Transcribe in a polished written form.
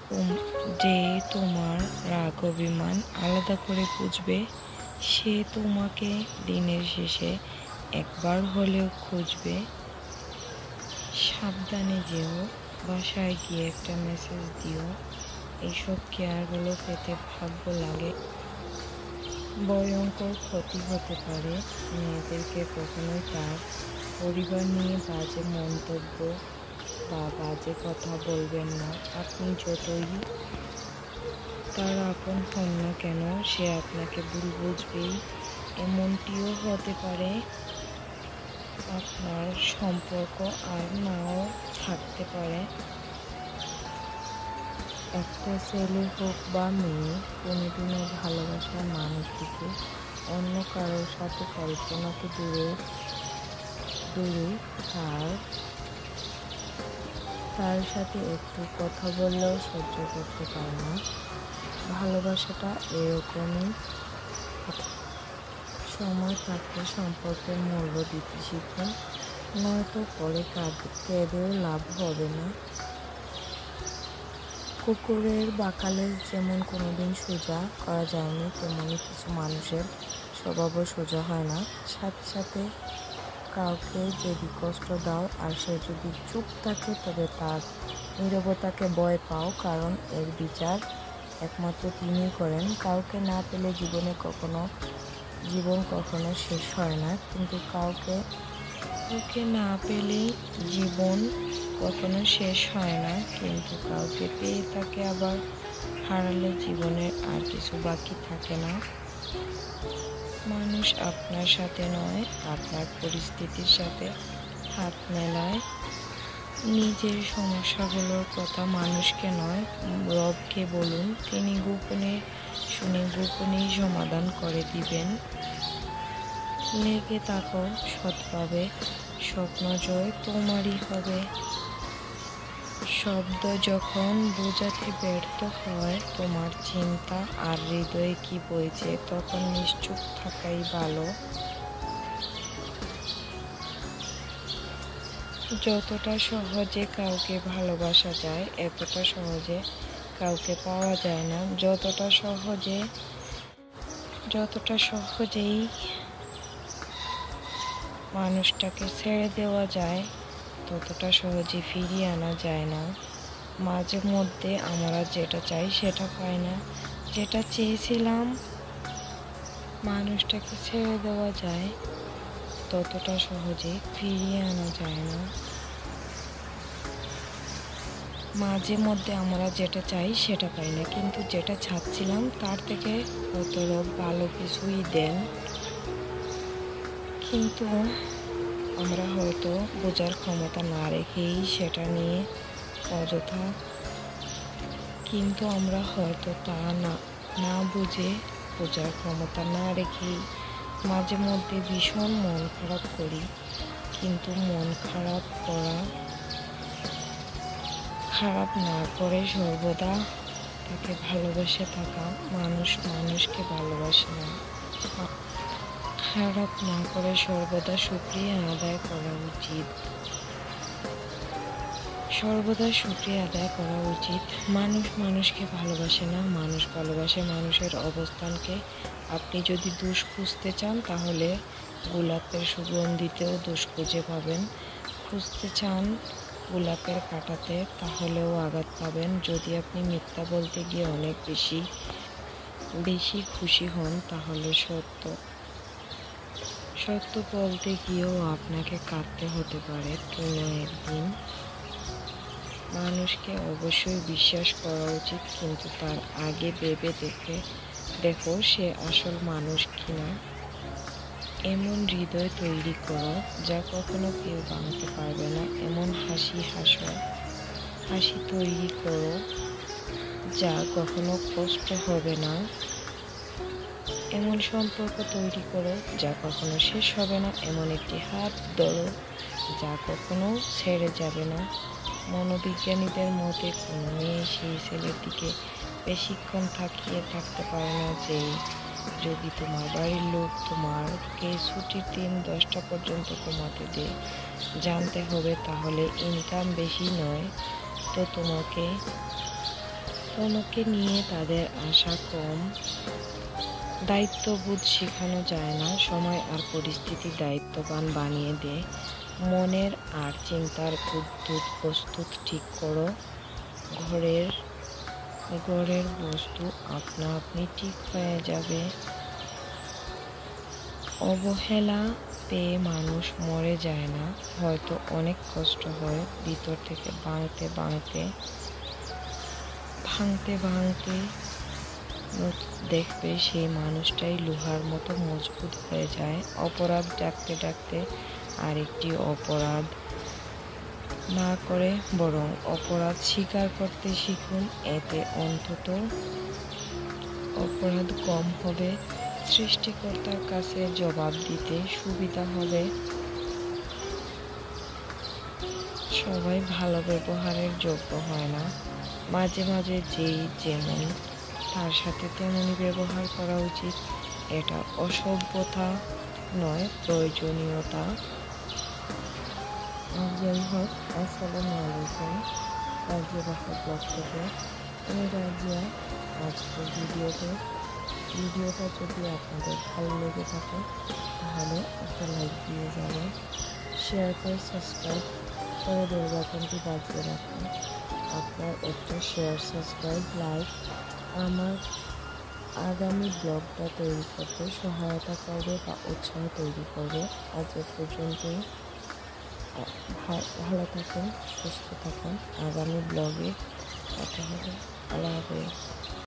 যে তোমার রাগ অভিমান আলাদা করে বুঝবে, সে তোমাকে দিনের শেষে একবার হলেও খুঁজবে। সাবধানে যেও, বাসায় গিয়ে একটা মেসেজ দিও। এইসব কেয়ারগুলো পেতে ভাগ্য লাগে। ভয়ঙ্কর ক্ষতি হতে পারে। মেয়েদেরকে কখনোই তার পরিবার নিয়ে বাজে মন্তব্য বা বাজে কথা বলবেন না। আপনি যতই তার আপন হন না কেন, সে আপনাকে ভুল বুঝবেই। এমনটিও হতে পারে আপনার সম্পর্ক আর নাও থাকতে পারে। একটা ছেলে হোক বা মেয়ে, কোনোদিনও ভালোবাসার মানুষটিকে অন্য কারোর সাথে কল্পনাকে দূরে তার সাথে একটু কথা বললেও সহ্য করতে পারে না। ভালোবাসাটা এরকমই, সময় থাকতে সম্পর্কের মূল্য দিতে শিখুন, নয়তো পরে কেঁদেও লাভ হবে না। কুকুরের বাঁকালে যেমন কোনোদিন সোজা করা যায়নি, তেমনি কিছু মানুষের স্বভাবও সোজা হয় না। সাথে সাথে কাউকে যদি কষ্ট দাও আর সে যদি চুপ থাকে, তবে তার নীরবতাকে ভয় পাও, কারণ এর বিচার একমাত্র তিনিই করেন। কাউকে না পেলে জীবন কখনো শেষ হয় না, কিন্তু কাউকে না পেলে জীবন কখনো শেষ হয় না, কিন্তু কাউকে পেয়ে তাকে আবার হারালে জীবনের আর কিছু বাকি থাকে না। মানুষ আপনার সাথে নয়, আপনার পরিস্থিতির সাথে হাত মেলায়। নিজের সমস্যাগুলোর কথা মানুষকে নয়, রবকে বলুন। তিনি গোপনে শুনে গোপনেই সমাধান করে দিবেন। লেগে থাকো সৎভাবে, স্বপ্ন জয় তোমারই হবে। শব্দ যখন বোঝাতে ব্যর্থ হয় তোমার চিন্তা আর হৃদয়ে কি বইছে, তখন নিশ্চুপ থাকাই ভালো। যতটা সহজে কাউকে ভালোবাসা যায়, এতটা সহজে কাউকে পাওয়া যায় না। যতটা সহজেই মানুষটাকে ছেড়ে দেওয়া যায়, ততটা সহজে ফিরিয়ে আনা যায় না। মাঝে মধ্যে আমরা যেটা চাই সেটা পাই না। যেটা চেয়েছিলাম মানুষটাকে ছেড়ে দেওয়া যায়, ততটা সহজে ফিরিয়ে আনা যায় না। মাঝে মধ্যে আমরা যেটা চাই সেটা পাই না, কিন্তু যেটা চাচ্ছিলাম তার থেকে হয়তো ভালো কিছুই দেন, কিন্তু আমরা হয়তো বোঝার ক্ষমতা না রেখেই সেটা নিয়ে অযথা, কিন্তু আমরা হয়তো তা না বুঝে, বোঝার ক্ষমতা না রেখেই মাঝে মধ্যে ভীষণ মন খারাপ করি। কিন্তু মন খারাপ না করে সর্বদা তাকে ভালোবেসে থাকা। মানুষকে ভালোবাসে না। খারাপ না করে সর্বদা শুকরিয়া আদায় করা উচিত। মানুষ মানুষকে ভালোবাসে না, মানুষ ভালোবাসে মানুষের অবস্থানকে। আপনি যদি দোষ খুঁজতে চান, তাহলে গোলাপের সুগন্ধিতেও দোষ খুঁজে পাবেন। খুঁজতে চান গোলাপের কাঁটাতে, তাহলেও আঘাত পাবেন। যদি আপনি মিথ্যা বলতে গিয়ে অনেক বেশি খুশি হন, তাহলে সত্য বলতে গিয়েও আপনাকে কাঁদতে হতে পারে কোনো একদিন। মানুষকে অবশ্যই বিশ্বাস করা উচিত, কিন্তু তার আগে ভেবে দেখো সে আসল মানুষ কিনা। এমন হৃদয় তৈরি করো যা কখনো কেউ ভাঙতে পারবে না। এমন হাসি তৈরি করো যা কখনো কষ্ট হবে না। এমন সম্পর্ক তৈরি করো যা কখনো শেষ হবে না। এমন একটি হাত ধরো যা কখনো ছেড়ে যাবে না। মনোবিজ্ঞানীদের মতে কোনো মেয়ে সেই ছেলের দিকে বেশিক্ষণ তাকিয়ে থাকতে পারে না যে যদি তোমার বাড়ির লোক তোমাকে ছুটির দিন 10টা পর্যন্ত ঘুমাতে দেয়। জানতে হবে তাহলে ইনকাম বেশি নয় তো তোমাকে অন্যকে নিয়ে তাদের আশা কম। দায়িত্ববোধ শেখানো যায় না, সময় আর পরিস্থিতি দায়িত্ববান বানিয়ে দেয়। মনের আর চিন্তার বুদ্ধুত প্রস্তুত ঠিক করো, ঘরের বস্তু আপনা আপনি ঠিক হয়ে যাবে। অবহেলা পেয়ে মানুষ মরে যায় না, হয়তো অনেক কষ্ট হয় ভিতর থেকে ভাঙতে ভাঙতে দেখবে সেই মানুষটাই লোহার মতো মজবুত হয়ে যায়। অপরাধ ডাকতে ডাকতে আরেকটি অপরাধ না করে বরং অপরাধ স্বীকার করতে শিখুন, এতে অন্তত অপরাধ কম হবে, সৃষ্টিকর্তার কাছে জবাব দিতে সুবিধা হবে। সবাই ভালো ব্যবহারের যোগ্য হয় না, মাঝে মাঝে যেই যেমন তার সাথে তেমনই ব্যবহার করা উচিত। এটা অসভ্যতা নয়, প্রয়োজনীয়তা। যাই হোক, আসসালামু আলাইকুম। রাজিয়া বাসার ব্লগ থেকে আমি রাজিয়া। আজকের ভিডিওটা যদি আপনাদের ভালো লেগে থাকে তাহলে একটা লাইক দিয়ে যাবেন, শেয়ার করে সাবস্ক্রাইব করে বেল বাটনটি বাজিয়ে রাখুন। আপনার একটা শেয়ার, সাবস্ক্রাইব, লাইক আমার আগামী ব্লগটা তৈরি করতে সহায়তা করবে বা উৎসাহ তৈরি করবে। আজ এ পর্যন্তই। ভালো থাকুন, সুস্থ থাকুন। আগামী ব্লগে কথা হবে। আল্লাহ হাফেজ।